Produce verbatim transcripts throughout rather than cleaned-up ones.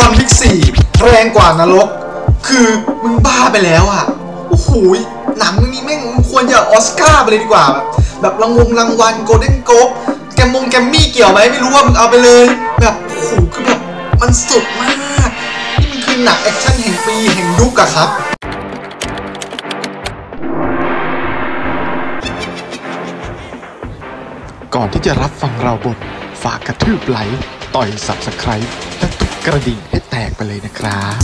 อนวิกสี่แรงกว่านรกคือมึงบ้าไปแล้วอ่ะโอ้โหหนังนี้แม่งควรจะออสการ์ไปเลยดีกว่าแบบแบบรางวงรางวัลโกลเด้นโกลบแกมมงแกมมี่เกี่ยวไหมไม่รู้ว่ามึงเอาไปเลยแบบโอ้โหคือแบบมันสุดมากนี่มันคือหนังแอคชั่นแห่งปีแห่งยุคอะครับก่อนที่จะรับฟังเราบทฝากกระทืบไลค์ต่อย ซับสไครบ์ และตุกกระดิ่งให้แตกไปเลยนะครับ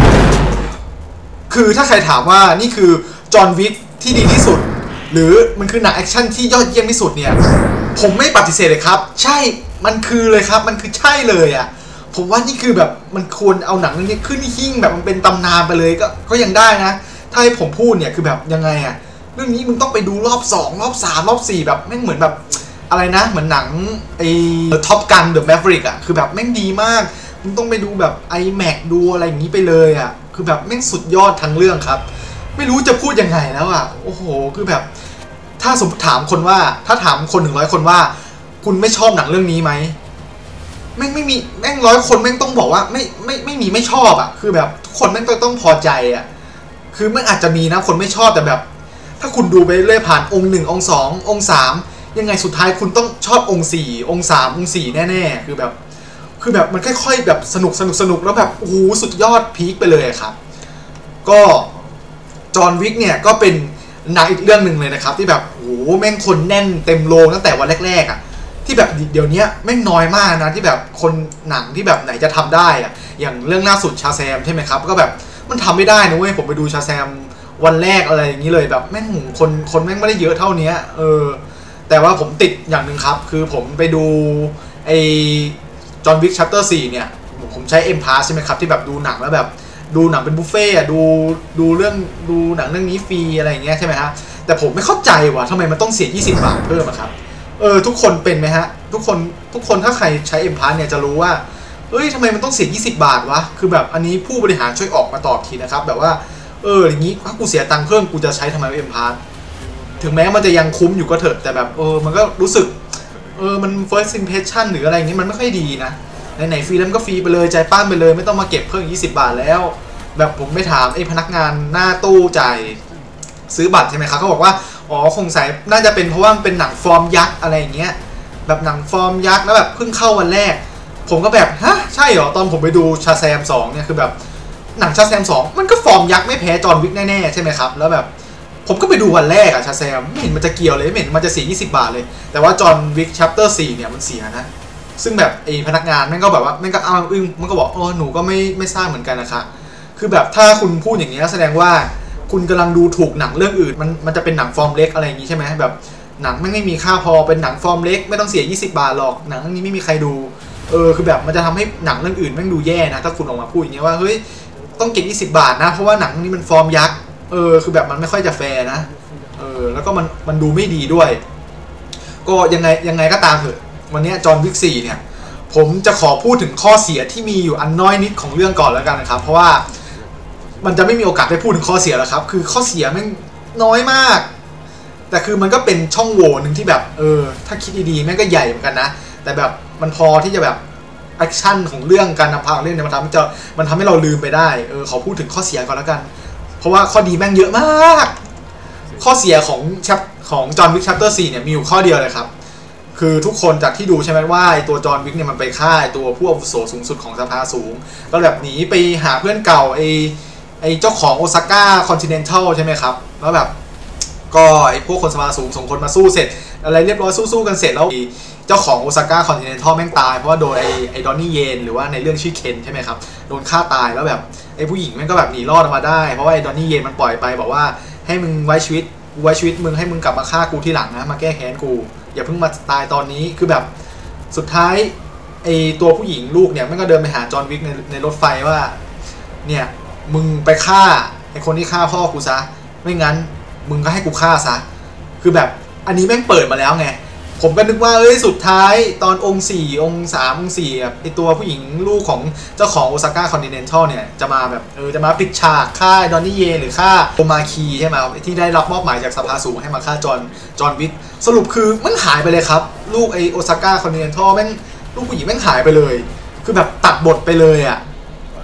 คือถ้าใครถามว่านี่คือจอห์นวิกที่ดีที่สุดหรือมันคือหนังแอคชั่นที่ยอดเยี่ยมที่สุดเนี่ยผมไม่ปฏิเสธเลยครับใช่มันคือเลยครับมันคือใช่เลยอ่ะผมว่านี่คือแบบมันควรเอาหนังเรื่องนี้ขึ้นหิ้งแบบมันเป็นตำนานไปเลยก็ก็ยังได้นะถ้าให้ผมพูดเนี่ยคือแบบยังไงอ่ะเรื่องนี้มึงต้องไปดูรอบสองรอบสามรอบสี่แบบแม่งเหมือนแบบอะไรนะเหมือนหนังไอ้ท็อปกันเดอะแมฟริกอ่ะคือแบบแม่งดีมากมึงต้องไปดูแบบ ไอแม็กซ์ ดูอะไรอย่างนี้ไปเลยอ่ะคือแบบแม่งสุดยอดทั้งเรื่องครับไม่รู้จะพูดยังไงแล้วอ่ะโอ้โหคือแบบถ้าสมมติถามคนว่าถ้าถามคนหนึ่งร้อยคนว่าคุณไม่ชอบหนังเรื่องนี้ไหมแม่งไม่มีแม่งร้อยคนแม่งต้องบอกว่าไม่ไม่ไม่มีไม่ชอบอ่ะคือแบบทุกคนแม่งต้องต้องพอใจอ่ะคือมันอาจจะมีนะคนไม่ชอบแต่แบบถ้าคุณดูไปเรื่อยผ่านองค์หนึ่งองค์สององค์สามยังไงสุดท้ายคุณต้องชอบองค์สี่องค์สามองค์สี่แน่ๆคือแบบคือแบบมันค่อยๆแบบสนุกสนุกสนุกแล้วแบบโอ้โหสุดยอดพีคไปเลยครับก็จอห์นวิกเนี่ยก็เป็นหนังอีกเรื่องหนึ่งเลยนะครับที่แบบโอ้โหแม่งคนแน่นเต็มโรงตั้งแต่วันแรกๆอ่ะที่แบบเดี๋ยวนี้แม่งน้อยมากนะที่แบบคนหนังที่แบบไหนจะทำได้อ่ะอย่างเรื่องล่าสุดชาแซมใช่ไหมครับก็แบบมันทำไม่ได้นะเว้ยผมไปดูชาแซมวันแรกอะไรอย่างนี้เลยแบบแม่งคนคนแม่งไม่ได้เยอะเท่านี้เออแต่ว่าผมติดอย่างหนึ่งครับคือผมไปดูไอจอห์นวิกชัปเตอร์สี่เนี่ยผมใช้ เอ็ม พาส ใช่ไหมครับที่แบบดูหนังแล้วแบบดูหนังเป็นบุฟเฟ่อะดูดูเรื่องดูหนังเรื่องนี้ฟรีอะไรอย่างเงี้ยใช่ไหมฮะแต่ผมไม่เข้าใจว่ะทำไมมันต้องเสียยี่สิบบาทเพิ่มอะครับเออทุกคนเป็นไหมฮะทุกคนทุกคนถ้าใครใช้ เอ็ม พาส เนี่ยจะรู้ว่าเอ้ยทำไมมันต้องเสียยี่สิบบาทวะคือแบบอันนี้ผู้บริหารช่วยออกมาตอบทีนะครับแบบว่าเอออย่างงี้ถ้ากูเสียตังค์เพิ่มกูจะใช้ทำไม เอ็ม พาส ถึงแม้มันจะยังคุ้มอยู่ก็เถอะแต่แบบเออมันก็รู้สึกเออมัน first impression หรืออะไรอย่างนี้มันไม่ค่อยดีนะไหนๆฟรีแล้วก็ฟรีไปเลยใจป้านไปเลยไม่ต้องมาเก็บเพิ่มยี่สิบบาทแล้วแบบผมไม่ถามไอ้พนักงานหน้าตู้จ่ายซื้อบัตรใช่ไหมครับเขาบอกว่าอ๋อคงใส่น่าจะเป็นเพราะว่ามันเป็นหนังฟอร์มยักษ์อะไรอย่างเงี้ยแบบหนังฟอร์มยักษ์แล้วแบบเพิ่งเข้าวันแรกผมก็แบบฮะใช่เหรอตอนผมไปดูชาแซมสองเนี่ยคือแบบหนังชาแซมสองมันก็ฟอร์มยักษ์ไม่แพ้จอห์นวิกแน่ๆใช่ไหมครับแล้วแบบผมก็ไปดูวันแรกอะชาแซมไม่เห็นมันจะเกี่ยวเลยไม่เห็นมันจะเสียยี่สิบบาทเลยแต่ว่าจอห์นวิกชัปเตอร์สี่เนี่ยมันเสียนะซึ่งแบบไอ้พนักงานแม่งก็แบบว่าแม่งก็อ้าวอึ้งมันก็บอกอ๋อหนูก็ไม่ไม่ทราบเหมือนกันนะคะคือแบบถ้าคุณพูดอย่างนี้แสดงว่าคุณกำลังดูถูกหนังเรื่องอื่นมันมันจะเป็นหนังฟอร์มเล็กอะไรอย่างนี้ใช่ไหมแบบหนังแม่งไม่มีค่าพอเป็นหนังฟอร์มเล็กไม่ต้องเสียยี่สิบบาทหรอกหนังเรื่องนี้ไม่มีใครดูเออคือแบบมันจะทำให้หนังเรื่องอื่นแม่งดูแย่นะถ้าคุณออกมาพูดอย่างนี้ว่าเฮ้ยต้องเก็บยี่สิบบาทนะเพราะว่าหนังนี้มันฟอร์มยักษ์เออคือแบบมันไม่ค่อยจะแฟร์นะเออแล้วก็มันมันดูไม่ดีด้วยก็ยังไงยังไงก็ตามเถอะวันนี้จอห์นวิกสี่เนี่ยผมจะขอพูดถึงข้อเสียที่มีอยู่อันน้อยนิดของเรื่องก่อนแล้วกันนะครับเพราะว่ามันจะไม่มีโอกาสได้พูดถึงข้อเสียแล้วครับคือข้อเสียมันน้อยมากแต่คือมันก็เป็นช่องโหว่หนึ่งที่แบบเออถ้าคิดดีๆแม่งก็ใหญ่เหมือนกันนะแต่แบบมันพอที่จะแบบแอคชั่นของเรื่องการนำพาเรื่องเนี่ยมันทำให้จะมันทำให้เราลืมไปได้เออขอพูดถึงข้อเสียก่อนแล้วกันเพราะว่าข้อดีแม่งเยอะมากข้อเสียของชัปของจอห์นวิกชัปเตอร์สี่เนี่ยมีอยู่ข้อเดียวเลยครับคือทุกคนจากที่ดูใช่ไหมว่าตัวจอห์นวิกเนี่ยมันไปฆ่าตัวผู้อาวุโสสูงสุดของสภาสูงก็แบบหนีไปหาเพื่อนเก่าไอไอเจ้าของโอซาก้าคอนติเนนทัลใช่ไหมครับแล้วแบบก็ไอพวกคนสภาสูงส่งคนมาสู้เสร็จอะไรเรียบร้อยสู้ๆกันเสร็จแล้วเจ้าของโอซาก้าคอนติเนนทัลแม่งตายเพราะว่าโดนไอไอดอนนี่เยนหรือว่าในเรื่องชื่อเคนใช่ไหมครับโดนฆ่าตายแล้วแบบไอผู้หญิงแม่งก็แบบหนีรอดออกมาได้เพราะว่าไอดอนนี่เยนมันปล่อยไปบอกว่าให้มึงไว้ชีวิตไว้ชีวิตมึงให้มึงกลับมาฆ่ากูที่หลังนะมาแก้แค้นกูอย่าเพิ่งมาตายตอนนี้คือแบบสุดท้ายไอตัวผู้หญิงลูกเนี่ยมันก็เดินไปหาจอห์นวิกในในรถไฟว่าเนี่ยมึงไปฆ่าไอคนที่ฆ่าพ่อกูซะไม่งั้นมึงก็ให้กูฆ่าซะคือแบบอันนี้แม่งเปิดมาแล้วไงผมก็นึกว่าเอ้ยสุดท้ายตอนองค์สี่องค์สามองค์สี่ไอตัวผู้หญิงลูกของเจ้าของโอซาก้าคอนติเนนทัลเนี่ยจะมาแบบเออจะมาปิดฉากฆ่าดอนนี่เยหรือฆ่าโอมาคีใช่ไหมที่ได้รับมอบหมายจากสภาสูงให้มาฆ่าจอห์นจอห์นวิกสรุปคือมันหายไปเลยครับลูกไอโอซาก้าคอนติเนนทัลแม่งลูกผู้หญิงแม่งหายไปเลยคือแบบตัดบทไปเลยอ่ะเ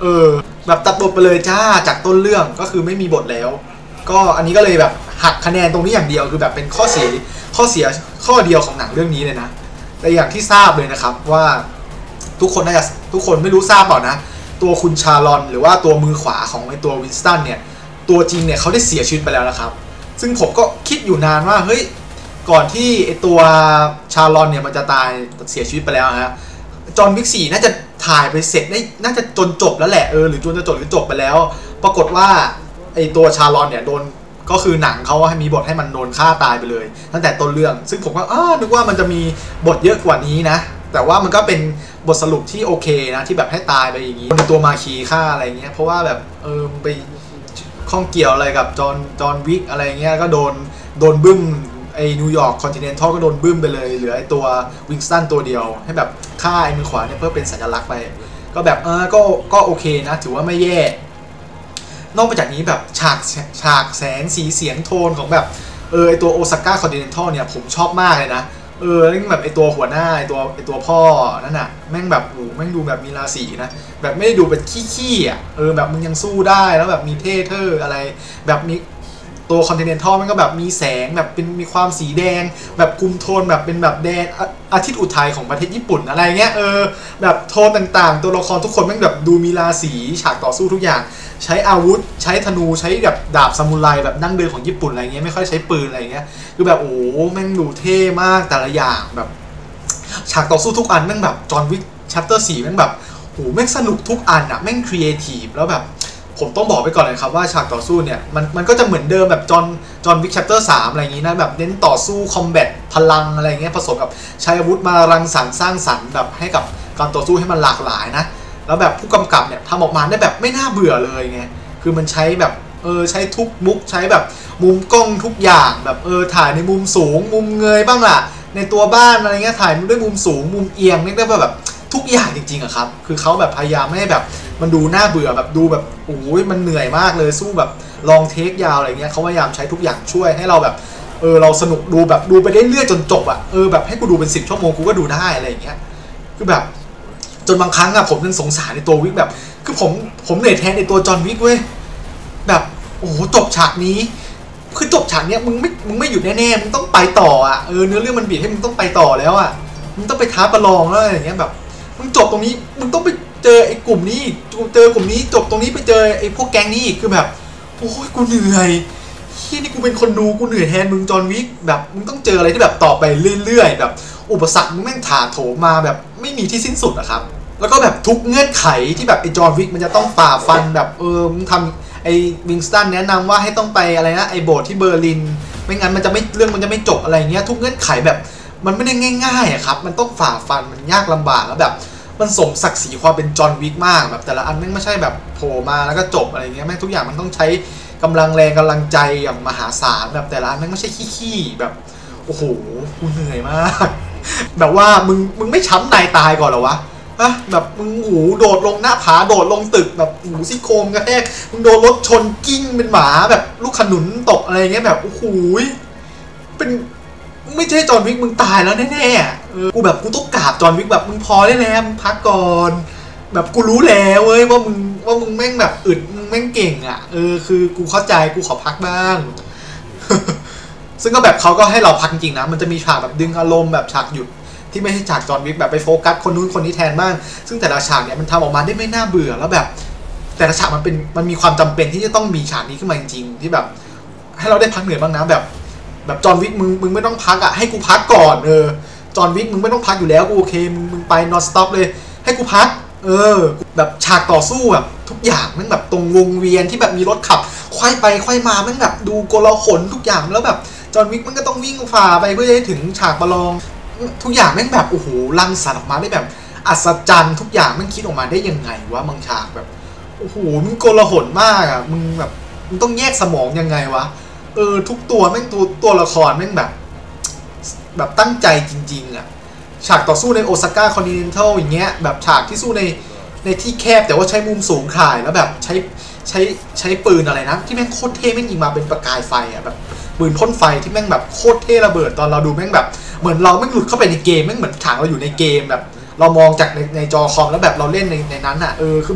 เออแบบตัดบทไปเลยจ้าจากต้นเรื่องก็คือไม่มีบทแล้วก็อันนี้ก็เลยแบบหักคะแนนตรงนี้อย่างเดียวคือแบบเป็นข้อเสียข้อเสียข้อเดียวของหนังเรื่องนี้เลยนะแต่อย่างที่ทราบเลยนะครับว่าทุกคนน่าจะทุกคนไม่รู้ทราบเปล่านะตัวคุณชาลอนหรือว่าตัวมือขวาของไอตัววินสตันเนี่ยตัวจริงเนี่ยเขาได้เสียชีวิตไปแล้วนะครับซึ่งผมก็คิดอยู่นานว่าเฮ้ยก่อนที่ไอตัวชาลอนเนี่ยมันจะตายเสียชีวิตไปแล้วฮะจอห์นวิกสี่น่าจะถ่ายไปเสร็จได้น่าจะจนจบแล้วแหละเออหรือจนจะจบหรือจบไปแล้วปรากฏว่าไอตัวชาลอนเนี่ยโดนก็คือหนังเขาให้มีบทให้มันโดนฆ่าตายไปเลยตั้งแต่ต้นเรื่องซึ่งผมก็อ้านึกว่ามันจะมีบทเยอะกว่านี้นะแต่ว่ามันก็เป็นบทสรุปที่โอเคนะที่แบบให้ตายไปอย่างนี้ตัวมาคีฆ่าอะไรเงี้ยเพราะว่าแบบเออไปข้องเกี่ยวอะไรกับจอห์นจอห์นวิกอะไรเงี้ยก็โดนโดนบึ้มไอ้นิวยอร์กคอนติเนนทัลก็โดนบึ้มไปเลยเหลือไอ้ตัววิงสตันตัวเดียวให้แบบฆ่าไอ้มือขวาเนี่ยเพื่อเป็นสัญลักษณ์ไปก็แบบเออก็ก็โอเคนะถือว่าไม่แย่นอกจากนี้แบบฉากฉากแสงสีเสียงโทนของแบบเออไอตัวโอซาก้าคอนติเนนทัลเนี่ยผมชอบมากเลยนะเออแล้วแบบไอตัวหัวหน้าไอตัวไอตัวพ่อนั่นน่ะแม่งแบบโอ้แม่งดูแบบมีราศีนะแบบไม่ได้ดูเป็นขี้ๆอ่ะเออแบบมึงยังสู้ได้แล้วแบบมีเท่เท่อะไรแบบมีตัวคอนติเนนทัลมันก็แบบมีแสงแบบเป็นมีความสีแดงแบบคุมโทนแบบเป็นแบบแดงอาทิตย์อุทัยของประเทศญี่ปุ่นอะไรเงี้ยเออแบบโทนต่างๆตัวละครทุกคนแม่งแบบดูมีราศีฉากต่อสู้ทุกอย่างใช้อาวุธใช้ธนูใช้แบบดาบซามูไรแบบดั้งเดิมของญี่ปุ่นอะไรเงี้ยไม่ค่อยใช้ปืนอะไรเงี้ยคือแบบโอ้แม่งดูเท่มากแต่ละอย่างแบบฉากต่อสู้ทุกอันแม่งแบบจอห์นวิกชัปเตอร์สี่แม่งแบบโอ้แม่งสนุกทุกอันอะแม่งครีเอทีฟแล้วแบบผมต้องบอกไปก่อนเลยครับว่าฉากต่อสู้เนี่ยมันมันก็จะเหมือนเดิมแบบจอห์นจอห์นวิกชัปเตอร์สามอะไรอย่างงี้นะแบบเน้นต่อสู้คอมแบทพลังอะไรเงี้ยผสมกับใช้อาวุธมารังสรรค์สร้างสรรค์แบบให้กับการต่อสู้ให้มันหลากหลายนะแล้วแบบผู้กำกับเนี่ยทำออกมาได้แบบไม่น่าเบื่อเลยไงคือมันใช้แบบเออใช้ทุกมุกใช้แบบมุมกล้องทุกอย่างแบบเออถ่ายในมุมสูงมุมเงยบ้างล่ะในตัวบ้านอะไรเงี้ยถ่ายด้วยมุมสูงมุมเอียงเรียกได้ว่าแบบทุกอย่างจริงๆอะครับคือเขาแบบพยายามไม่ให้แบบมันดูน่าเบื่อแบบดูแบบโอ้ยมันเหนื่อยมากเลยสู้แบบลองเทคยาวอะไรเงี้ยเขาพยายามใช้ทุกอย่างช่วยให้เราแบบเออเราสนุกดูแบบดูไปได้เรื่อยจนจบอะเออแบบให้กูดูเป็นสิบชั่วโมงกูก็ดูได้อะไรอย่างเงี้ยคือแบบจนบางครั้งอะผมยังสงสารในตัววิกแบบคือผมผมเหนื่อยแทนในตัวจอห์นวิกเว้ยแบบโอ้โหจบฉากนี้คือจบฉากเนี้ยมึงไม่มึงไม่หยุดแน่ๆมึงต้องไปต่ออ่ะเออเนื้อเรื่องมันบีบให้มึงต้องไปต่อแล้วอ่ะมึงต้องไปท้าประลองแล้วอย่างเงี้ยแบบมึงจบตรงนี้มึงต้องไปเจอไอ้กลุ่มนี้เจอกลุ่มนี้จบตรงนี้ไปเจอไอ้พวกแก๊งนี้อีกคือแบบโอ้ยกูเหนื่อยที่นี่กูเป็นคนดูกูเหนื่อยแทนมึงจอห์นวิกแบบมึงต้องเจออะไรที่แบบต่อไปเรื่อยๆแบบอุปสรรคมึงแม่งถาโถมมาแบบไม่มีที่สิ้นสุดอะครับแล้วก็แบบทุกเงื่อนไขที่แบบไอ้จอห์นวิกมันจะต้องฝ่าฟันแบบเออมึงทำไอ้วิงสตันแนะนำว่าให้ต้องไปอะไรนะไอ้โบสถ์ที่เบอร์ลินไม่งั้นมันจะไม่เรื่องมันจะไม่จบอะไรเงี้ยทุกเงื่อนไขแบบมันไม่ได้ง่ายๆอะครับมันต้องฝ่าฟันมันยากลำบากแล้วแบบมันสมศักดิ์ศรีความเป็นจอห์นวิกมากแบบแต่ละอันไม่ใช่แบบโผล่มาแล้วก็จบอะไรเงี้ยแม่งทุกอย่างมันต้องใช้กำลังแรงกำลังใจอย่างมหาศาลแบบแต่ละอันไม่ใช่ขี้ๆแบบโอ้โหกูเหนื่อยมากแบบว่ามึงมึงไม่ช้ำในตายก่อนเหรอวะอะแบบมึงหูโดดลงหน้าผาโดดลงตึกแบบหูซี่โครงกระแทกมึงโดนรถชนกิ้งเป็นหมาแบบลูกขนุนตกอะไรเงี้ยแบบโอ้โหเป็นไม่ใช่จอห์นวิกมึงตายแล้วแน่ๆเออกูแบบกูต้องกราบจอห์นวิกแบบมึงพอได้แล้วมึงพักก่อนแบบกูรู้แล้วเว้ยว่ามึงว่ามึงแม่งแบบอึดมึงแม่งเก่งอ่ะเออคือกูเข้าใจกูขอพักบ้าง ซึ่งก็แบบเขาก็ให้เราพักจริงๆนะมันจะมีฉากแบบดึงอารมณ์แบบฉากหยุดที่ไม่ใช่ฉากจอห์นวิกแบบไปโฟกัสคนนู้นคนนี้แทนบ้างซึ่งแต่ละฉากเนี่ยมันทำออกมาได้ไม่น่าเบื่อแล้วแบบแต่ละฉากมันเป็นมันมีความจำเป็นที่จะต้องมีฉากนี้ขึ้นมาจริงๆที่แบบให้เราได้พักเหนื่อยบ้างนะแบบแบบจอห์นวิกมึงมึงไม่ต้องพักอ่ะให้กูพักก่อนเออจอห์นวิกมึงไม่ต้องพักอยู่แล้วกูโอเคมึงมึงไปนอนสต็อปเลยให้กูพักเออแบบฉากต่อสู้แบบทุกอย่างมันแบบตรงวงเวียนที่แบบมีรถขับควายไปควายมามันแบบดูโกลาหลทุกอย่างแล้วแบบจอห์นวิกมันก็ต้องวิ่งฝ่าไปเพื่อจะถึงฉากประลองทุกอย่างแม่งแบบโอ้โหรังสรรค์ออกมาได้แบบอัศจรรย์ทุกอย่างมันคิดออกมาได้ยังไงวะบางฉากแบบโอ้โหมึงโกลาหลมากอ่ะมึงแบบมึงต้องแยกสมองยังไงวะเออทุกตัวแม่งตัวตัวละครแม่งแบบแบบตั้งใจจริงๆอ่ะฉากต่อสู้ในโอซาก้าคอนติเนนทัลอย่างเงี้ยแบบฉากที่สู้ในในที่แคบแต่ว่าใช้มุมสูงถ่ายแล้วแบบใช้ใช้ใช้ปืนอะไรนะที่แม่งโคตรเท่แม่งยิงมาเป็นประกายไฟอ่ะแบบปืนพ่นไฟที่แม่งแบบโคตรเท่ระเบิดตอนเราดูแม่งแบบเหมือนเราแม่งหลุดเข้าไปในเกมแม่งเหมือนฉากเราอยู่ในเกมแบบเรามองจากในในจอคอมแล้วแบบเราเล่นในในนั้นอ่ะเออคือแบบ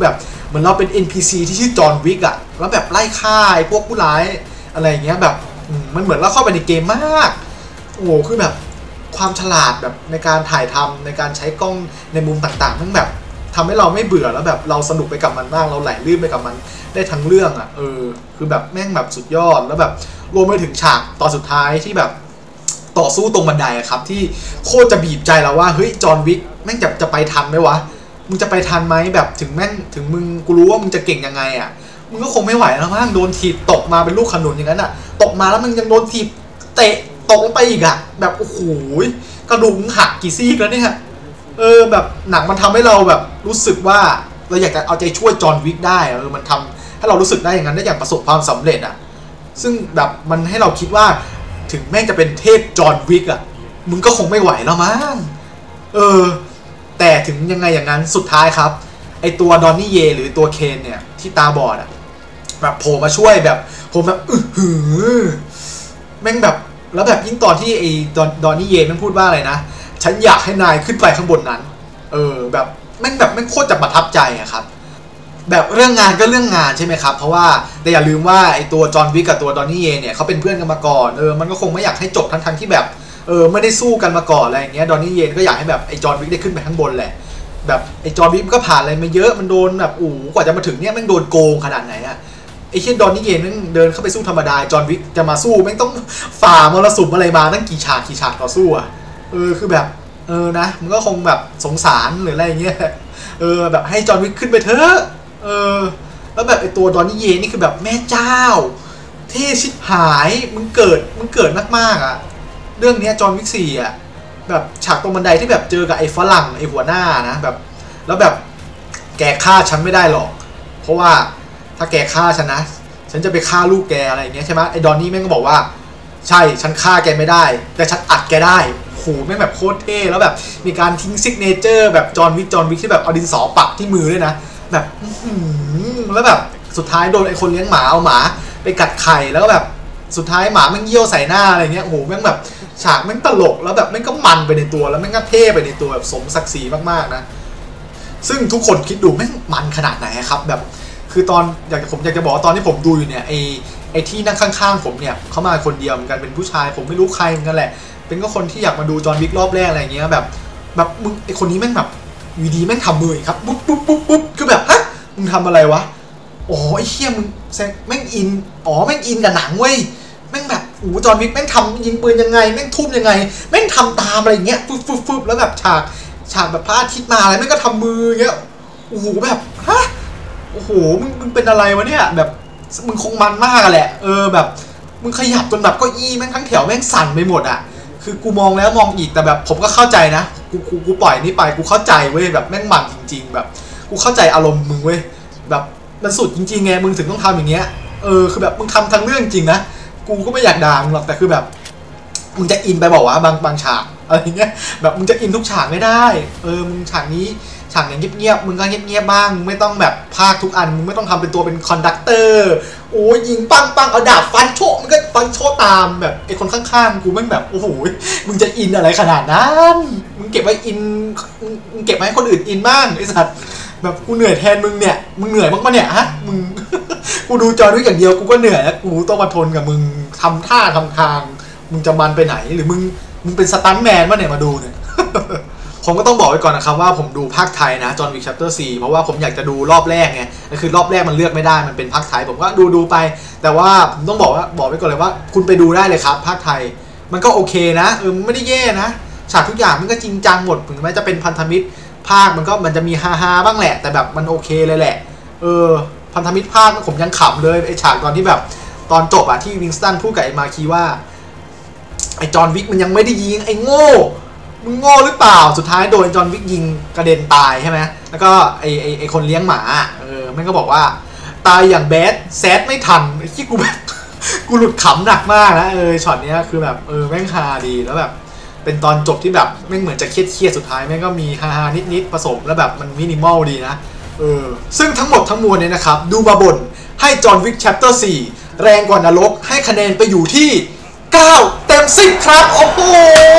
เหมือนเราเป็น เอ็น พี ซี ที่ชื่อจอห์นวิกอะแล้วแบบไล่ฆ่าพวกผู้ร้ายอะไรอย่างเงี้ยแบบมันเหมือนเราเข้าไปในเกมมากโอ้โหคือแบบความฉลาดแบบในการถ่ายทำในการใช้กล้องในมุมต่างๆทั้งแบบทำให้เราไม่เบื่อแล้วแบบเราสนุกไปกับมันมากเราไหลลื่นไปกับมันได้ทั้งเรื่องอะเออคือแบบแม่งแบบสุดยอดแล้วแบบรวมไปถึงฉากตอนสุดท้ายที่แบบต่อสู้ตรงบันไดอะครับที่โคตรจะบีบใจเราว่าเฮ้ยจอห์นวิกแม่งจะจะไปทันไหมวะมึงจะไปทันไหมแบบถึงแม่งถึงมึงกูรู้ว่ามึงจะเก่งยังไงอ่ะมึงก็คงไม่ไหวแล้วมั้งโดนถีบตกมาเป็นลูกขนุนอย่างนั้นอ่ะตกมาแล้วมึงยังโดนถีบเตะตกลงไปอีกอ่ะแบบโอ้โหกระดูกหักกี่ซี่แล้วเนี่ยเออแบบหนังมันทำให้เราแบบรู้สึกว่าเราอยากจะเอาใจช่วยจอห์นวิกได้เออมันทำให้เรารู้สึกได้อย่างนั้นได้อย่างประสบความสำเร็จอ่ะซึ่งแบบมันให้เราคิดว่าถึงแม่งจะเป็นเทพจอห์นวิกอ่ะมึงก็คงไม่ไหวแล้วมั้งเออแต่ถึงยังไงอย่างนั้นสุดท้ายครับไอตัวดอนนี่เยหรือตัวเคนเนี่ยที่ตาบอดอะแบบโผล่มาช่วยแบบผมแบบอื้อหือแม่งแบบแล้วแบบยิ่งตอนที่ไอดอนดอนนี่เยแม่งพูดว่าอะไรนะฉันอยากให้นายขึ้นไปข้างบนนั้นเออแบบแม่งแบบแม่งโคตรจะประทับใจอะครับแบบเรื่องงานก็เรื่องงานใช่ไหมครับเพราะว่าแต่อย่าลืมว่าไอตัวจอห์นวิกกับตัวดอนนี่เยเนี่ยเขาเป็นเพื่อนกันมาก่อนเออมันก็คงไม่อยากให้จบทั้งๆที่แบบเออไม่ได้สู้กันมาก่อนอะไรอย่างเงี้ยดอนนี่เยนก็อยากให้แบบไอจอห์นวิกได้ขึ้นไปข้างบนแหละแบบไอจอห์นวิกก็ผ่านอะไรมาเยอะมันโดนแบบอู้กว่าจะมาถึงเนี่ยแม่งโดนโกงขนาดไหนอะไอเช่นดอนนี่เยนแม่งเดินเข้าไปสู้ธรรมดาจอห์นวิกจะมาสู้แม่งต้องฝ่ามรสุมอะไรมาตั้งกี่ฉากกี่ฉากต่อสู้อะเออคือแบบเออนะมันก็คงแบบสงสารหรืออะไรอย่างเงี้ยเออแบบให้จอห์นวิกขึ้นไปเถอะเออแล้วแบบไอตัวดอนนี่เยนนี่คือแบบแม่เจ้าเท่ชิบหายมึงเกิดมึงเกิดมากๆอะเรื่องนี้จอห์นวิกสี่อ่ะแบบฉากตรงบันไดที่แบบเจอกับไอ้ฝรั่งไอ้หัวหน้านะแบบแล้วแบบแกฆ่าฉันไม่ได้หรอกเพราะว่าถ้าแกฆ่าฉันนะฉันจะไปฆ่าลูกแกอะไรอย่างเงี้ยใช่ไหมไอ้ดอนนี่แม่งก็บอกว่าใช่ฉันฆ่าแกไม่ได้แต่ฉันอัดแกได้โหแม่งแบบโคตรเท่แล้วแบบมีการทิ้งซิกเนเจอร์แบบจอห์นวิกจอห์นวิกที่แบบเอาดินสอปักที่มือด้วยนะแบบแล้วแบบสุดท้ายโดนไอ้คนเลี้ยงหมาเอาหมาไปกัดไข่แล้วก็แบบสุดท้ายหมาแม่งเยี่ยวใส่หน้าอะไรเงี้ยโอ้โหแม่งแบบฉากแม่งตลกแล้วแบบแม่งก็มันไปในตัวแล้วแม่งก็เท่ไปในตัวแบบสมศักดิ์ศรีมากๆนะซึ่งทุกคนคิดดูแม่งมันขนาดไหนครับแบบคือตอนอยากผมอยากจะบอกว่าตอนที่ผมดูอยู่เนี่ยไอไอที่นั่งข้างๆผมเนี่ยเขามาคนเดียวเหมือนกันเป็นผู้ชายผมไม่รู้ใครเหมือนกันแหละเป็นก็คนที่อยากมาดูจอห์นวิกรอบแรกอะไรเงี้ยแบบแบบมึงไอคนนี้แม่งแบบวีดีแม่งทำมือครับปุ๊บปุ๊บปุ๊บปุ๊บคือแบบฮะมึงทำอะไรวะอ๋อไอเชี่ยมึงแม่งอินอ๋อแม่งอินกับหนังเว้ยแม่งแบบโอ้จอห์นวิกแม่งทำยิงปืนยังไงแม่งทุ่มยังไงแม่งทำตามอะไรอย่างเงี้ยฟึบฟึบฟึบแล้วแบบฉากฉากแบบพระอาทิตย์มาอะไรแม่งก็ทำมืออย่างเงี้ยโอ้โหแบบฮะโอ้โหมึงมึงเป็นอะไรวะเนี่ยแบบมึงคงมันมากแหละเออแบบมึงขยับจนแบบเก้าอี้แม่งทั้งแถวแม่งสั่นไปหมดอ่ะคือกูมองแล้วมองอีกแต่แบบผมก็เข้าใจนะกูกูกูปล่อยนี่ไปกูเข้าใจเว้ยแบบแม่งมันจริงๆแบบกูเข้าใจอารมณ์มึงเว้ยแบบมันสุดจริงๆไงมึงถึงต้องทำอย่างเงี้ยเออคือแบบมึงทำทั้งเรื่องจริงนะกูก็ไม่อยากด่ามึงหรอกแต่คือแบบมึงจะอินไปบอกว่าบางบางฉากอะไรเงี้ยแบบมึงจะอินทุกฉากไม่ได้เออมึงฉากนี้ฉากอย่างเงียบๆมึงก็เงียบๆบ้างมึงไม่ต้องแบบพากทุกอันมึงไม่ต้องทำเป็นตัวเป็นคอนดักเตอร์โอ้ยยิงปังปังเอาดาบฟันโชมึงก็ฟันโชตามแบบไอคนข้างๆกูแม่งแบบโอ้โหมึงจะอินอะไรขนาดนั้นมึงเก็บไว้อินมึงเก็บไว้ให้คนอื่นอินบ้างไอสัตว์แบบกูเหนื่อยแทนมึงเนี่ยมึงเหนื่อยมากปะเนี่ยฮะมึงกูดูจอด้วยอย่างเดียวกูก็เหนื่อยแล้วกูต้องมาทนกับมึงทำท่าทำทางมึงจะมันไปไหนหรือมึงมึงเป็นสตันท์แมนปะเนี่ยมาดูเนี่ย ผมก็ต้องบอกไว้ก่อนนะครับว่าผมดูภาคไทยนะจอห์นวิก Chapter สี่เพราะว่าผมอยากจะดูรอบแรกไงก็คือรอบแรกมันเลือกไม่ได้มันเป็นภาคไทยผมก็ดูดูไปแต่ว่าผมต้องบอกว่าบอกไว้ก่อนเลยว่าคุณไปดูได้เลยครับภาคไทยมันก็โอเคนะเออมันไม่ได้แย่นะฉากทุกอย่างมันก็จริงจังหมดถึงแม้จะเป็นพันธมิตรภาคมันก็มันจะมีฮาฮาบ้างแหละแต่แบบมันโอเคเลยแหละเออพันธมิตรภาคผมยังขำเลยไอฉากตอนที่แบบตอนจบอะที่วิงสตันพูดกับไอมาคีว่าไอจอห์นวิกมันยังไม่ได้ยิงไอโง่มึงโง่หรือเปล่าสุดท้ายโดนจอห์นวิกยิงกระเด็นตายใช่ไหมแล้วก็ไอไอไอคนเลี้ยงหมาเออมันก็บอกว่าตายอย่างแบดแซดไม่ทันไอ้ที่กูแบบกูหลุดขำหนักมากนะเออช็อตเนี้ยคือแบบเออแม่งฮาดีแล้วแบบเป็นตอนจบที่แบบแม่งเหมือนจะเครียดเครียดสุดท้ายแม่งก็มีฮาฮานิดนิดผสมแล้วแบบมันมินิมอลดีนะเออซึ่งทั้งหมดทั้งมวลเนี่ยนะครับดูมาบ่นให้จอห์นวิก Chapter สี่แรงกว่านรกให้คะแนนไปอยู่ที่เก้าเต็มสิบครับโอ้โห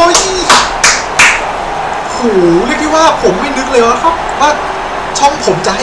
โหเรียกได้ว่าผมไม่นึกเลยว่าครับว่าช่องผมจะให้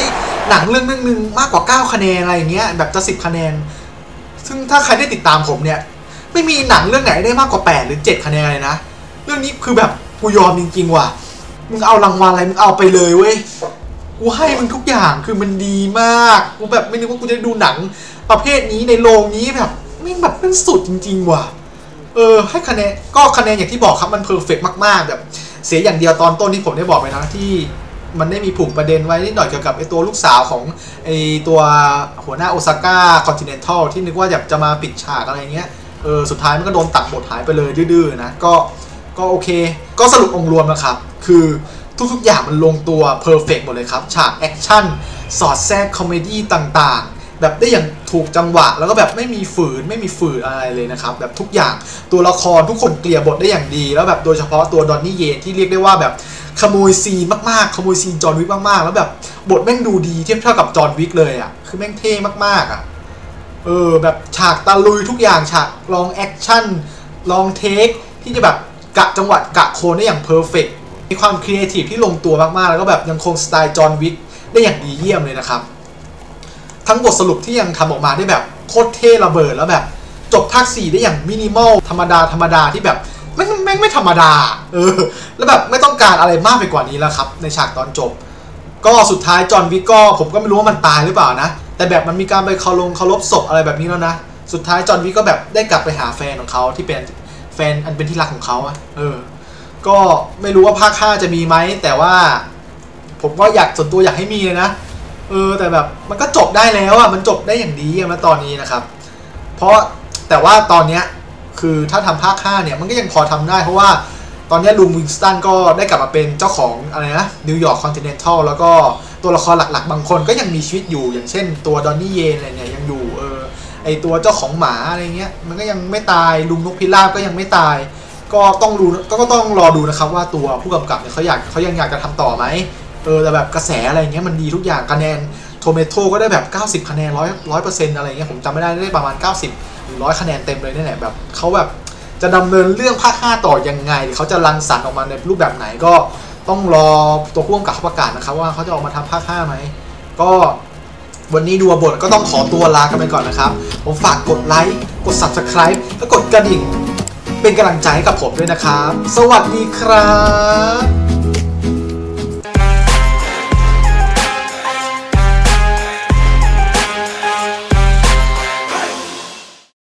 หนังเรื่องนึงนึงมากกว่าเก้าคะแนนอะไรอย่างเงี้ยแบบจะสิบคะแนนซึ่งถ้าใครได้ติดตามผมเนี่ยไม่มีหนังเรื่องไหนได้มากกว่าแปดหรือเจ็ดคะแนนเลยนะเรื่องนี้คือแบบกูยอมจริงๆว่ะมึงเอารางวัลอะไรมึงเอาไปเลยเว้ยกูให้มึงทุกอย่างคือมันดีมากกูแบบไม่นึกว่ากูจะดูหนังประเภทนี้ในโรงนี้แบบไม่แบบมันสุดจริงๆว่ะเออให้คะแนนก็คะแนนอย่างที่บอกครับมันเพอร์เฟกต์มากๆแบบเสียอย่างเดียวตอนต้นที่ผมได้บอกไปนะที่มันได้มีผูกประเด็นไว้นิดหน่อยเกี่ยวกับไอตัวลูกสาวของไอตัวหัวหน้าโอซาก้าคอนติเนนทัลที่นึกว่าอยากจะมาปิดฉากอะไรเงี้ยเออสุดท้ายมันก็โดนตัดบทหายไปเลยดื้อๆนะก็ก็โอเคก็สรุปองค์รวมนะครับคือทุกๆอย่างมันลงตัวเพอร์เฟกต์หมดเลยครับฉากแอคชั่นสอดแทรกคอมเมดี้ต่างๆแบบได้อย่างถูกจังหวะแล้วก็แบบไม่มีฝืนไม่มีฝืนอะไรเลยนะครับแบบทุกอย่างตัวละครทุกคนเกลี่ยบทได้อย่างดีแล้วแบบโดยเฉพาะตัวดอนนี่เยนที่เรียกได้ว่าแบบขโมยซีนมากๆขโมยซีนจอห์นวิกมากๆแล้วแบบบทแม่งดูดีเทียบเท่ากับจอห์นวิกเลยอ่ะคือแม่งเท่มากๆอ่ะเออแบบฉากตะลุยทุกอย่างฉากลองแอคชั่นลองเทคที่จะแบบกะจังหวะกะโคนได้อย่างเพอร์เฟกต์มีความครีเอทีฟที่ลงตัวมากๆแล้วก็แบบยังคงสไตล์จอห์นวิกได้อย่างดีเยี่ยมเลยนะครับทั้งบทสรุปที่ยังทำออกมาได้แบบโคตรเท่ระเบิดแล้วแบบจบภาคสี่ได้อย่างมินิมอลธรรมดาธรรมดาที่แบบแม่งแม่งไม่ธรรมดาเออแล้วแบบไม่ต้องการอะไรมากไปกว่านี้แล้วครับในฉากตอนจบก็สุดท้ายจอห์นวิกก็ผมก็ไม่รู้ว่ามันตายหรือเปล่านะแต่แบบมันมีการไปเคารพเคารพศพอะไรแบบนี้แล้วนะสุดท้ายจอห์นวิกก็แบบได้กลับไปหาแฟนของเขาที่เป็นแฟนอันเป็นที่รักของเขาอะเออก็ไม่รู้ว่าภาคห้าจะมีไหมแต่ว่าผมก็อยากส่วนตัวอยากให้มีเลยนะเออแต่แบบมันก็จบได้แล้วอ่ะมันจบได้อย่างดีมาตอนนี้นะครับเพราะแต่ว่าตอนเนี้ยคือถ้าทำภาคห้าเนี่ยมันก็ยังพอทำได้เพราะว่าตอนนี้ลุงวินสตันก็ได้กลับมาเป็นเจ้าของอะไรนะนิวยอร์กคอนติเนนทัลแล้วก็ตัวละครหลักๆบางคนก็ยังมีชีวิตอยู่อย่างเช่นตัวดอนนี่เยนอะไรเนี่ยยังอยู่เออไอตัวเจ้าของหมาอะไรเงี้ยมันก็ยังไม่ตายลุงนกพิราบก็ยังไม่ตายก็ต้องรู้ก็ต้องรอดูนะครับว่าตัวผู้กำกับเนี่ยเขาอยากเขายังอยากจะทำต่อไหมเออแต่แบบกระแสอะไรเงี้ยมันดีทุกอย่างคะแนนโทเมโต้ก็ได้แบบเก้าสิบคะแนนร้อยร้อยเปอร์เซ็นต์อะไรเงี้ยผมจำไม่ได้ได้ประมาณเก้าสิบหรือร้อยคะแนนเต็มเลยนี่แหละแบบเขาแบบจะดำเนินเรื่องภาคห้าต่อยังไงเขาจะรังสรรค์ออกมาในรูปแบบไหนก็ต้องรอตัวผู้กำกับเขาประกาศนะครับว่าเขาจะออกมาทำภาคห้าไหมก็วันนี้ดูบทก็ต้องขอตัวลากันไปก่อนนะครับผมฝากกดไลค์กด ซับสไครบ์ และกดกระดิ่งเป็นกำลังใจให้กับผมด้วยนะครับสวัสดีครับ